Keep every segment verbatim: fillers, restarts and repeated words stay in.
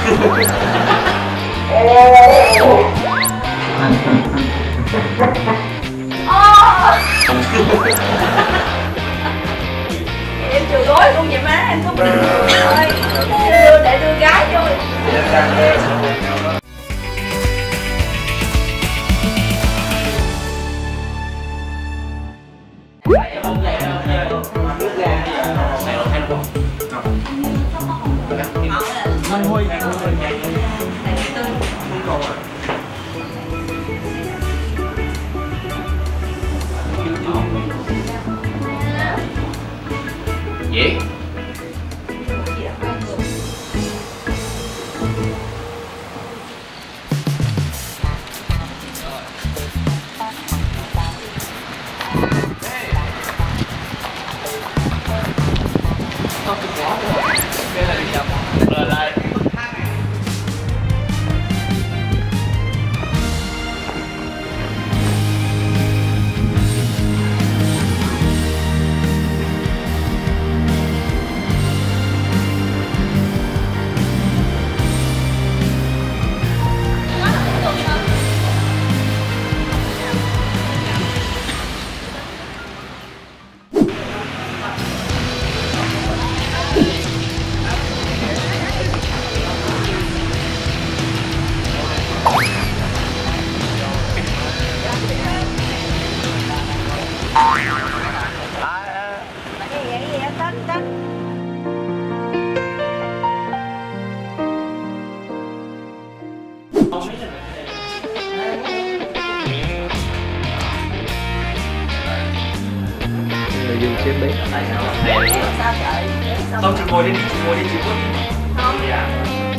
Em chừa gối luôn vậy má, em không biết ơi. Đưa để đưa gái vô. Diễn Dương xếp bếp. Không, chị ngồi đi, chị ngồi đi, chị ngồi đi. Không. Dạ.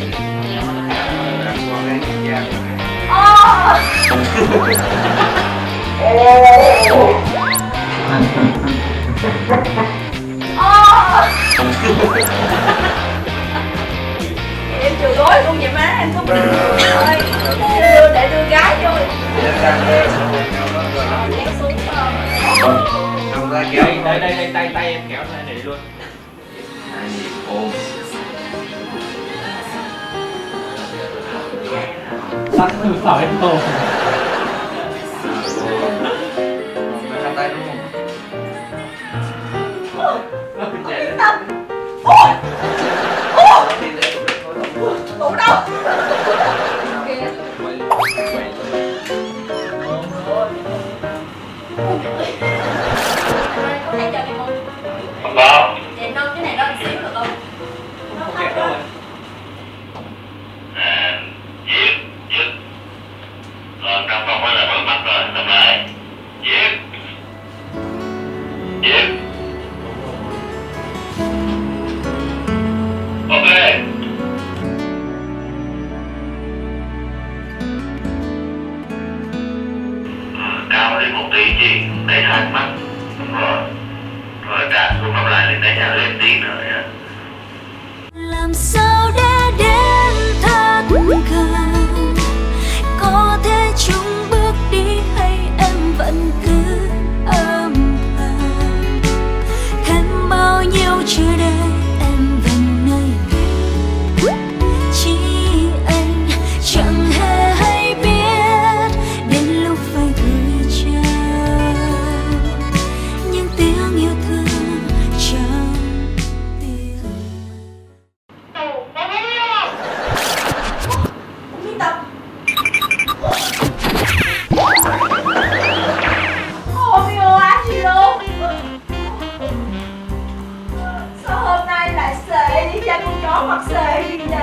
Em chừa gối luôn vậy má, em không biết ơi. Đưa để đưa gái vô. Đây, đây, đây, đây, tay, tay em kéo ra để luôn. Hai nhịp ôm. Tắt thử khỏi em thôi. Mày tay đúng không? Tâm. Ủa? Ủa? Ủa đâu? Không có. Để nâng cái này lên xíu được không? Không kẹt đâu rồi. À, Diệp, Diệp. Còn trong phòng đó là mở mắt rồi, đọc lại. Diệp. Diệp. Ok. Cao lên một tí chị, để hai mắt. Rồi. Rồi cả xuống đọc lại lên, để nhà lên tí nữa nha. Làm sao để đến thật gần, có thể chung bước đi hay em vẫn cứ âm thầm, thêm bao nhiêu chờ đợi em vẫn nơi này, chỉ anh chẳng hề hay biết đến lúc phải gửi trao những tiếng yêu thương trong tim. Miên Tâm. Ôi mio á chị luôn. Sao hôm nay lại xệ đi cha con chó mặt xệ gì vậy?